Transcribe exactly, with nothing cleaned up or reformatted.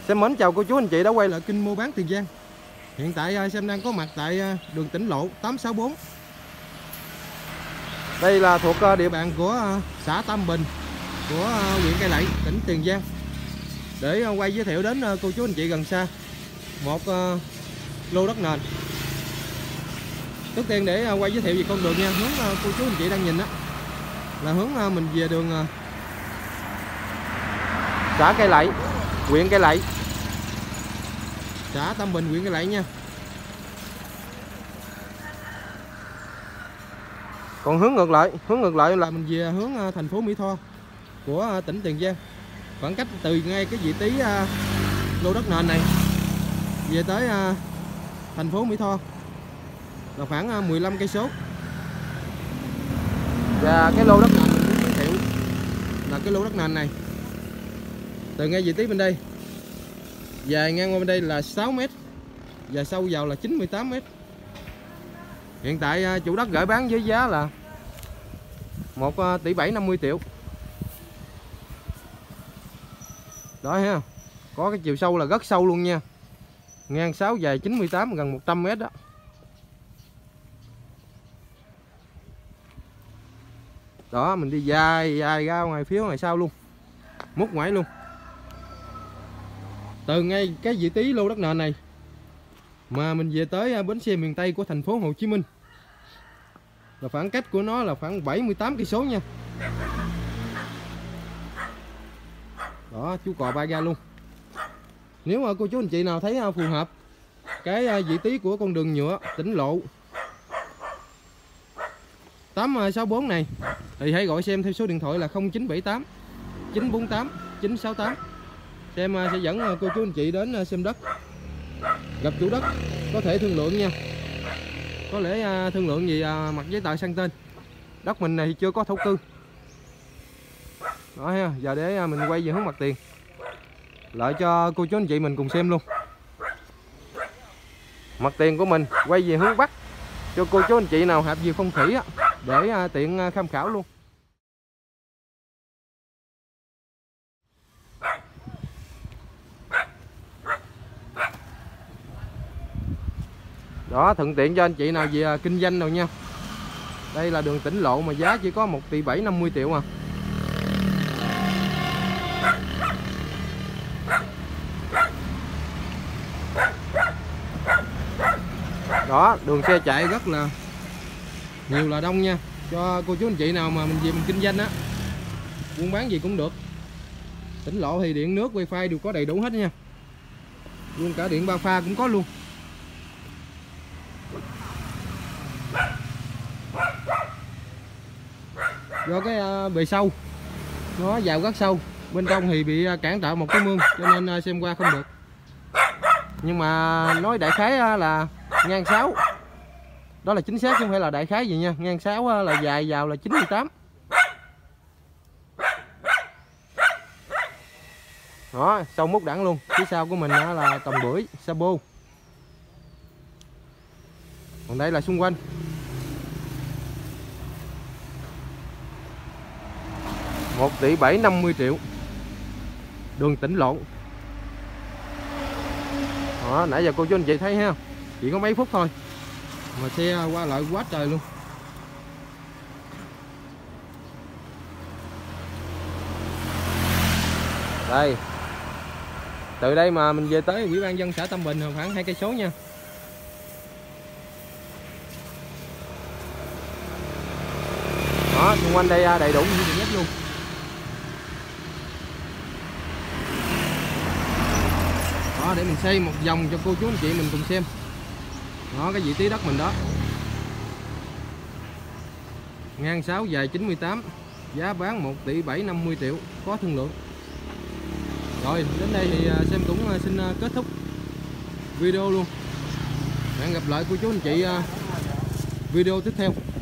Xin mến chào cô chú anh chị đã quay lại kênh mua bán Tiền Giang. Hiện tại Sam đang có mặt tại đường tỉnh lộ tám sáu bốn. Đây là thuộc địa bàn của xã Tam Bình của huyện Cai Lậy, tỉnh Tiền Giang. Để quay giới thiệu đến cô chú anh chị gần xa một lô đất nền. Trước tiên để quay giới thiệu về con đường nha, hướng cô chú anh chị đang nhìn đó là hướng mình về đường xã Cai Lậy, huyện Cai Lậy, xã Tam Bình, huyện Cai Lậy nha. Còn hướng ngược lại, hướng ngược lại là mình về hướng thành phố Mỹ Tho của tỉnh Tiền Giang. Khoảng cách từ ngay cái vị trí lô đất nền này về tới thành phố Mỹ Tho là khoảng mười lăm cây số. Và cái lô đất nền mình muốn giới thiệu là cái lô đất nền này từ ngay vị trí bên đây dài ngang qua bên đây là sáu mét và sâu vào là chín mươi tám mét. Hiện tại chủ đất gửi bán với giá là một tỷ bảy năm mươi triệu. Đó ha. Có cái chiều sâu là rất sâu luôn nha. Ngang sáu dài chín mươi tám, gần một trăm mét đó. Đó, mình đi dài dài ra ngoài phía ngoài sau luôn. Mút ngoại luôn. Từ ngay cái vị trí lô đất nền này mà mình về tới bến xe miền Tây của thành phố Hồ Chí Minh là khoảng cách của nó là khoảng bảy mươi tám cây số nha. Đó, chú cò ba ga luôn. Nếu mà cô chú anh chị nào thấy phù hợp cái vị trí của con đường nhựa tỉnh lộ tám sáu bốn này thì hãy gọi xem theo số điện thoại là không chín bảy tám chín bốn tám chín sáu tám. Xem sẽ dẫn cô chú anh chị đến xem đất, gặp chủ đất, có thể thương lượng nha. Có lẽ thương lượng gì mặt giấy tờ sang tên. Đất mình này chưa có thổ cư. Đó ha, giờ để mình quay về hướng mặt tiền lại cho cô chú anh chị mình cùng xem luôn. Mặt tiền của mình quay về hướng Bắc cho cô chú anh chị nào hợp về phong thủy á, để tiện tham khảo luôn. Đó, thuận tiện cho anh chị nào về kinh doanh rồi nha. Đây là đường tỉnh lộ mà giá chỉ có một tỷ bảy năm mươi triệu mà. Đó, đường xe chạy rất là nhiều là đông nha. Cho cô chú anh chị nào mà mình về mình kinh doanh á, buôn bán gì cũng được. Tỉnh lộ thì điện nước wifi đều có đầy đủ hết nha. Luôn cả điện ba pha cũng có luôn. Do cái bề sâu nó vào rất sâu, bên trong thì bị cản trở một cái mương cho nên xem qua không được. Nhưng mà nói đại khái là ngang sáu, đó là chính xác chứ không phải là đại khái gì nha. Ngang sáu là dài vào là chín mươi tám. Đó, sâu mút đẳng luôn. Phía sau của mình là tầm bưởi Sabo. Còn đây là xung quanh. một tỷ bảy năm mươi triệu. Đường tỉnh lộ. Đó, nãy giờ cô chú anh chị thấy ha, chỉ có mấy phút thôi mà xe qua lại quá trời luôn. Đây. Từ đây mà mình về tới Ủy ban dân xã Tam Bình khoảng hai cây số nha. Đó, xung quanh đây đầy đủ những tiện ích luôn. Đó, để mình xây một vòng cho cô chú anh chị mình cùng xem. Đó, cái vị trí đất mình đó. Ngang sáu dài chín mươi tám, giá bán một tỷ bảy năm mươi triệu, có thương lượng. Rồi, đến đây thì xem cũng xin kết thúc video luôn. Hẹn gặp lại cô chú anh chị video tiếp theo.